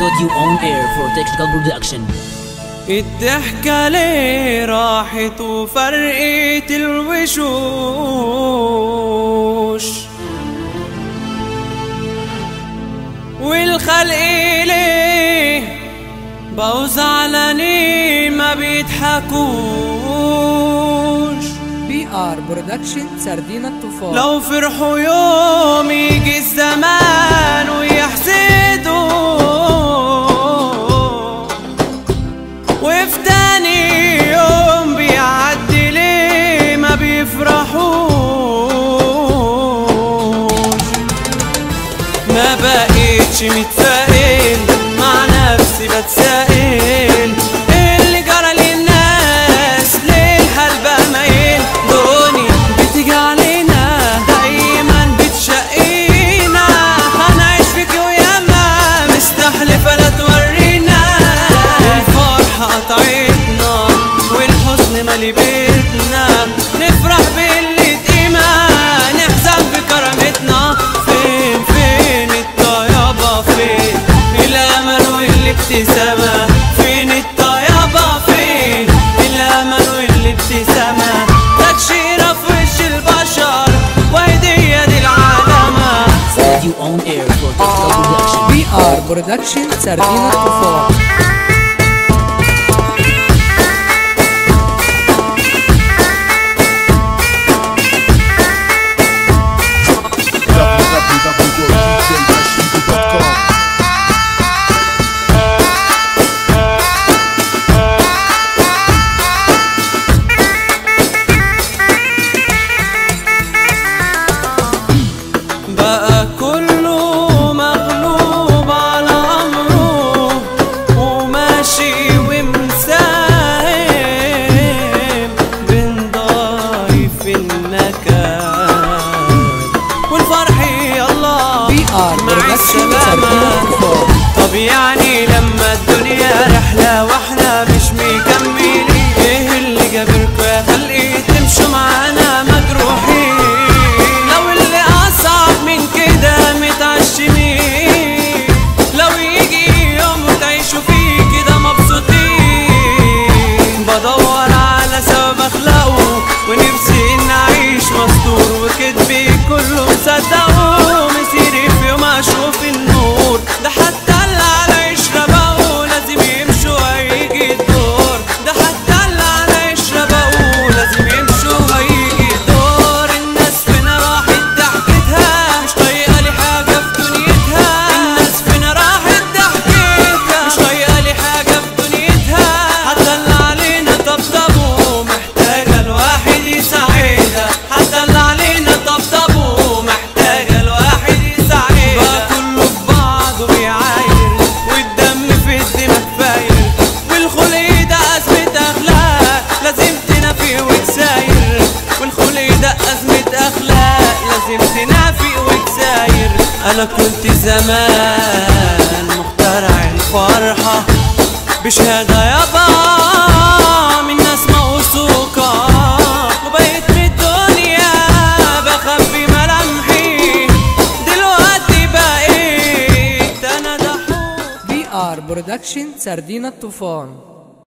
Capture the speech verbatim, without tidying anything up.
Studio on air for technical production. الضحكة ليه راحت وفرقت الوشوش، والخلق ليه بقوا زعلانين ما بيضحكوش. بي ار برودكشن سردين الطوفان. لو فرحوا يوم يجي الزمان ويحسدوا، وفي تاني يوم بيعدي ليه ما بيفرحوش. ما بقيتش متفائل مع نفسي، بتسائل ايه اللي جرى للناس، ليه الحال بقى مايل؟ دنيا بتيجي علينا دايما بتشقينا، هنعيش فيك وياما مستحلفة لا تورينا. الفرحة قطعتنا والحزن مالي بيتنا، نفرح باللي قيمة نحزن بكرامتنا. فين فين الطيابة، فين الأمل والابتسامة؟ فين الطيابة، فين الأمل والابتسامة؟ تكشيرة في وش البشر وهدية دي العالمة. Studio on air for technical production. بي ار برودكشن سردين الطوفان. بقى كله مغلوب على أمره وماشي ومساهم بين ضايف النكد والفرح يلا بي ار مع برودكشن سردين السلامة. الطوفان. طب يعني لما الدنيا رحلة واحنا مش مكملين، ايه اللي جابركوا يا خلقي تمشوا معانا مجروحين؟ لو اللي اصعب من كده متعشمين، لو يجي يوم وتعيشوا فيه كده مبسوطين. بدور على سبب اخلاقه ونفسي نعيش مستور، وكدبي كله مصدقه مسيري في يوم اشوف النور. ده حتى اللي على يشربه لازم يمشوا هيجي الدور، ده حتى اللي على يشربه لازم يمشوا هيجي الدور. الناس فينا راحت ضحكتها مش طايقة لي حاجة في دنيتها، الناس فينا راحت ضحكتها مش طايقة لي حاجة في دنيتها. حتى اللي علينا طبطبوا محتاجة الواحد يساعدها، حتى اللي علينا طبطبوا محتاجة الواحد يساعدها. بقى كله في بعضه بيعاير والدم في الدماغ فاير، والخلق ده أزمة أخلاق لازم تنافي وتساير، والخلق ده أزمة أخلاق لازم تنافي وتساير. أنا كنت زمان مخترع الفرحة بشهادة يابا من ناس موثوقة، وبقيت من الدنيا بخبي ملامحي، دلوقتي بقيت أنا ضحوك. بي ار برودكشن سردين الطوفان.